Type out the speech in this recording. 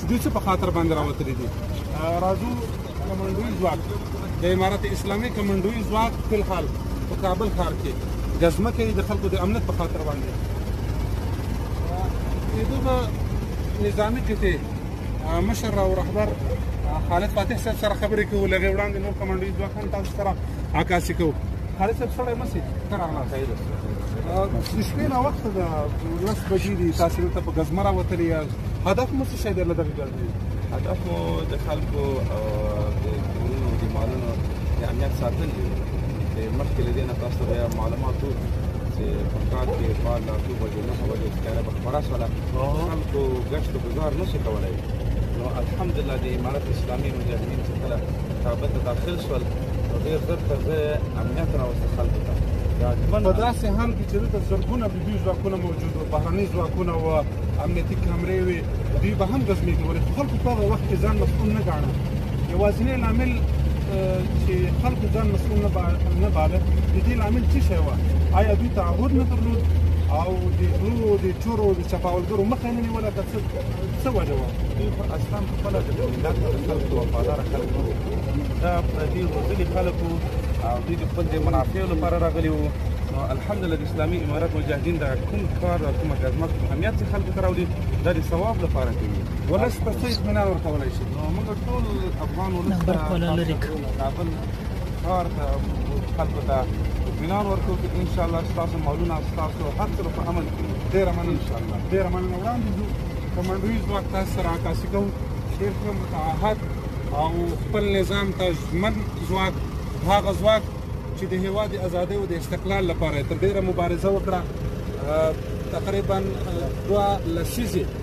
دوی څه په خاطر باندې راوتلي دي. راځو کمانډوي ځواک د امارت اسلامي کمانډوي ځواک فلحال په کابل ښار کې ګزمه کوي د خلکو د امنیت په خاطر باندې. د دغه نظامي کتې مشر او رهبر خالد فاتح صاحب سره خبرې کوو. له هغې وړاندې نور کمانډوي ځواکان تاسو سره عکاسي کوو. خالد صاحب سړی مه سي ښه راغلاست. د شپې ناوخته ده 10 بجې دي، تاسې دلته په ګزمه راوتلي یاست. هدف مو څه شی دی له دغې ګزمې؟ هدف مو د خلکو او د کورونو د مالونو د امنیت ساتل دي. مخکې له دې نه تاسو ته معلومات وو چې په ښار کې بعد له 8 بجې 9 بجې ښکاره به خپره شوله، خلکو ګشت و ګذار نشي کولی. نو الحمدلله د امارت اسلامي مجاهدین چې کله کابل ته داخل شول نو ډېر ژر تر ژره امنیت راوسته خلکو ته. په داسې حال کې چې دلته زرګونه دوی ځواکونه موجود وو، بهرني ځواکونه وو، امنیتي کامرې وې، دوی به هم ګزمې کولې، خو خلکو په هغه وخت کې ځان مسؤل نه ګاڼه. یوازینی لامل چې خلکو ځان مسؤل نه باله د دې لامل څه شی وه؟ آیا دوی تعهد نه درلود او د غلو د چورو د چپاولګرو مخه یې نه نیوله که څه وجه وه؟ دوی خو اصلا خپله د ملت د خلکو وفاداره خلک وو. دا پردي روزلي خلک وو او دوی د خپل د منافعو لپاره راغلي وو. نو الحمدلله د اسلامي امارت مجاهدین دا کوم کار او کومه ګزمه اهمیت چې خلکو ته راوړي دا د ثواب لپاره کوي. ولس ته څه اطمینان ورکولی شي؟ نو موږ ټول افغان ولس ته کابل ښار ته خلکو ته اطمینان ورکوو چې انشاءالله ستاسو مالونه ستاسو هر څه به په امن کې وي. ډېره مننه. انشاءالله ډېره مننه. وړاندې ځو کمانډوي ځواک تاسو سره عکاسي کوو. ډېر ښه متعهد او خپل نظام ته ژمن ځواک، هغه ځواک چې د هېواد د ازادۍ او د استقلال لپاره تر ډېره مبارزه وکړه. تقریبا 2 لسیزې